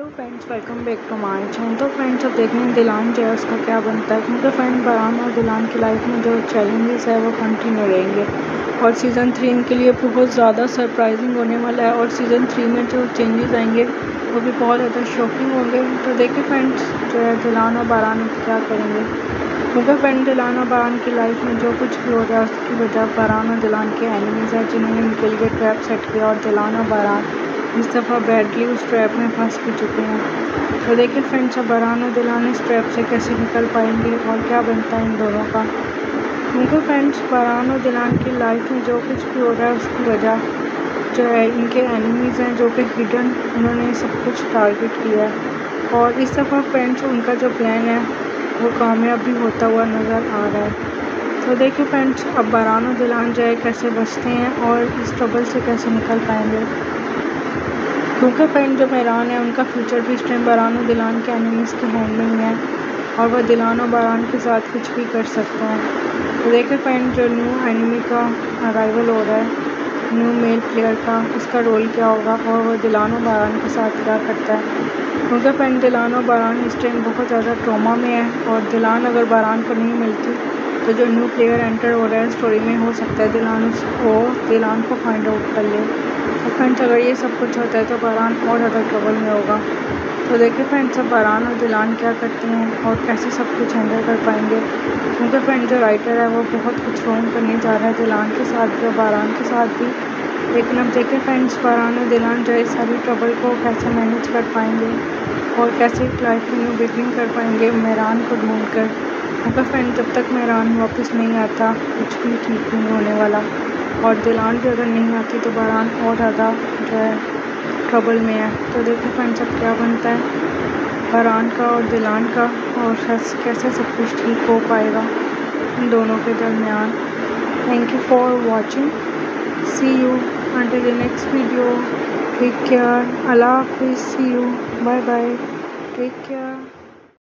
Friends, welcome back to my channel. तो friends, अब देखेंगे दिलान जो है उसका क्या बनता है, क्योंकि फ्रेंड बरहान और दिलान की लाइफ में जो चैलेंजेस है वो कंटिन्यू रहेंगे और सीज़न 3 इनके लिए बहुत ज़्यादा सरप्राइजिंग होने वाला है और सीज़न 3 में जो चेंजेस आएंगे वो भी बहुत ज़्यादा शॉकिंग होंगे। तो देखिए फ्रेंड्स, जो है दिलान और बरहान क्या करेंगे, क्योंकि फ्रेंड दिलान और बरहान की लाइफ में जो कुछ भी हो रहा है उसकी वजह बरहान और दिलान के एनिमीज़ हैं जिन्होंने इनके लिए ट्रैप सेट किया और दिलान और बरहान इस दफ़ा बैडली उस ट्रैप में फंस भी चुके हैं। तो देखिए फ्रेंड्स, अब बरहान और दिलान इस ट्रैप से कैसे निकल पाएंगे और क्या बनता है इन दोनों का, क्योंकि फ्रेंड्स बरहान और दिलान की लाइफ में जो कुछ भी हो रहा है उसकी वजह जो है इनके एनिमीज़ हैं जो कि हिडन, उन्होंने सब कुछ टारगेट किया है और इस दफ़ा फ्रेंड्स उनका जो प्लान है वो कामयाब भी होता हुआ नज़र आ रहा है। तो देखिए फ्रेंड्स, अब बरहान और दिलान जो है कैसे बचते हैं और इस ट्रबल से कैसे निकल पाएंगे, क्योंकि फ्रेंड जो मेहरान है उनका फ्यूचर भी इस टाइम बरहान और दिलान के एनिमीज़ के हैंड में ही है और वह दिलान और बरहान के साथ कुछ भी कर सकते हैं। तो देखिए फ्रेंड, जो न्यू एनिमी का अराइवल हो रहा है, न्यू मेल प्लेयर का, उसका रोल क्या होगा और वह दिलान और बरहान के साथ क्या करता है, क्योंकि फ्रेंड दिलान और बरहान इस टाइम बहुत ज़्यादा ट्रॉमा में है और दिलान अगर बरहान को नहीं मिलती तो जो न्यू प्लेयर एंटर हो रहा है स्टोरी में, हो सकता है दिलान को फाइंड आउट कर ले। तो फ्रेंड्स, अगर ये सब कुछ होता है तो बरहान और ज़्यादा ट्रबल में होगा। तो देखिए फ्रेंड्स, अब बरहान और दिलान क्या करते हैं और कैसे सब कुछ हैंडल कर पाएंगे, क्योंकि फ्रेंड जो राइटर है वो बहुत कुछ रॉन्ग करने जा रहा है दिलान के साथ भी और बरहान के साथ भी। लेकिन अब देखिए फ्रेंड्स, बरहान और दिलान जो है सारी ट्रबल को कैसे मैनेज कर पाएंगे और कैसे एक लाइफ की न्यू बिगनिंग कर पाएंगे मेहरान को ढूंढ कर, क्योंकि फ्रेंड जब तक मेहरान वापस नहीं आता कुछ भी ठीक नहीं होने वाला और दिलान भी अगर नहीं आती तो बरहान और ज़्यादा जो है ट्रबल में है। तो देखिए फ्रेंड्स, अब क्या बनता है बरहान का और दिलान का और कैसे सब कुछ ठीक हो पाएगा इन दोनों के दरमियान। Thank you for watching, see you until the next video, take care, अल्लाह हाफिज़, see you, bye bye, take care.